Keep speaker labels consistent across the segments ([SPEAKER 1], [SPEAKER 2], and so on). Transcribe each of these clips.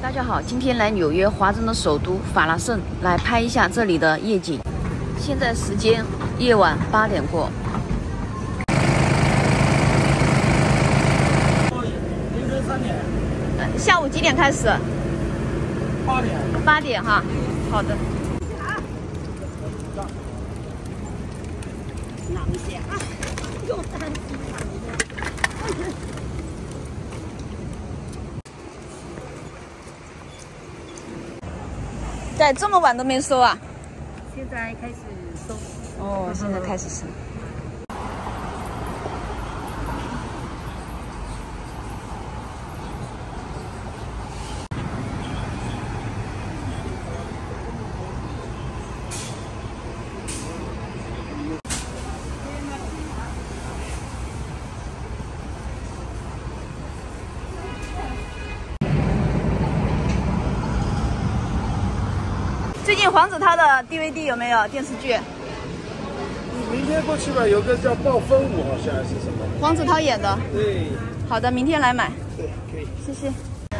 [SPEAKER 1] 大家好，今天来纽约华人的首都法拉盛来拍一下这里的夜景。现在时间夜晚8点过。
[SPEAKER 2] 凌晨3点。
[SPEAKER 1] 下午几点开始
[SPEAKER 2] 8点。
[SPEAKER 1] 8点哈，好的。
[SPEAKER 3] 又单机场
[SPEAKER 1] 在这么晚都没收啊？
[SPEAKER 3] 现在开始收。
[SPEAKER 1] 哦，现在开始收。最近黄子韬的 DVD 有没有电视剧？
[SPEAKER 2] 你明天过去吧，有个叫《暴风舞》，好像是什么？
[SPEAKER 1] 黄子韬演的。
[SPEAKER 2] 对。
[SPEAKER 1] 好的，明天来买。
[SPEAKER 2] 对，可以。
[SPEAKER 1] 谢谢。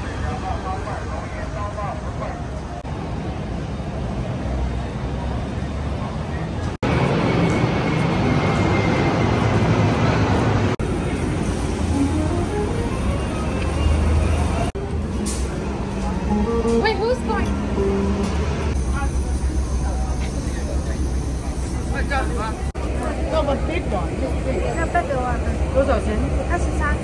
[SPEAKER 3] Wait, who's going?
[SPEAKER 2] 那么 big one，
[SPEAKER 3] 那贝贝万
[SPEAKER 2] 多少钱
[SPEAKER 3] ？23。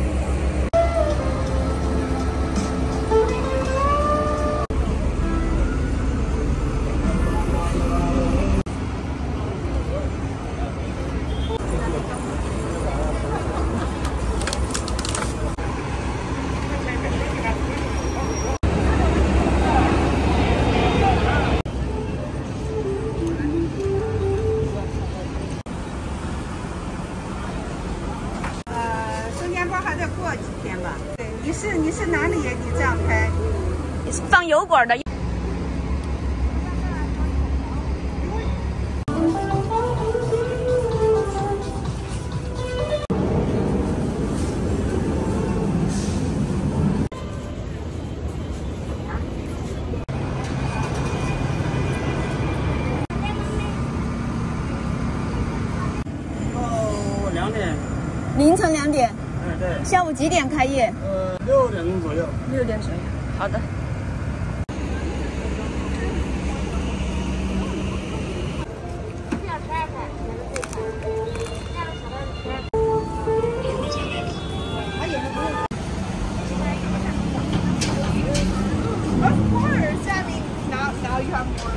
[SPEAKER 4] 生煎包还得过几天吧。对，你是哪里人？你这样拍？
[SPEAKER 1] 放油管的。
[SPEAKER 2] 哦，2点。
[SPEAKER 1] 凌晨2点。
[SPEAKER 2] 对。
[SPEAKER 1] 下午几点开业
[SPEAKER 2] ？6点钟左右。
[SPEAKER 1] 6点左右。好的。
[SPEAKER 4] Of course, I mean, now you have more.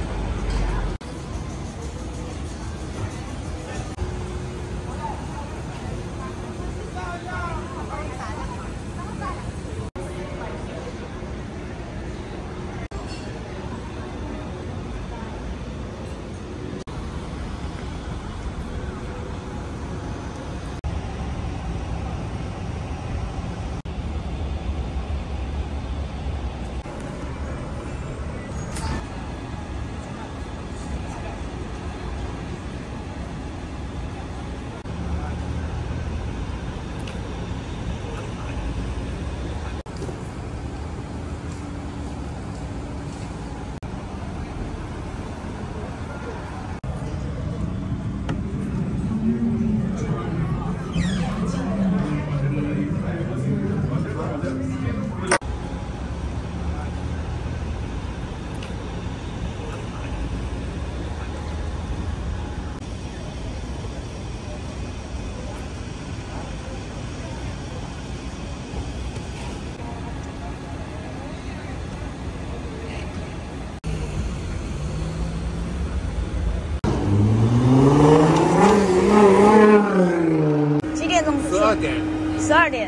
[SPEAKER 1] 几点钟
[SPEAKER 2] ？12点。
[SPEAKER 1] 12点。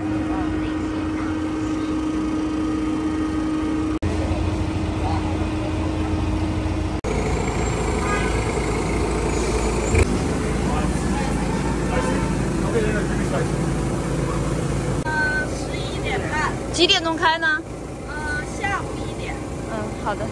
[SPEAKER 4] 11点半。
[SPEAKER 1] 几点钟开呢？
[SPEAKER 4] 下午1点。
[SPEAKER 1] 好的。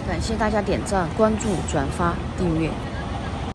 [SPEAKER 1] 感谢大家点赞、关注、转发、订阅。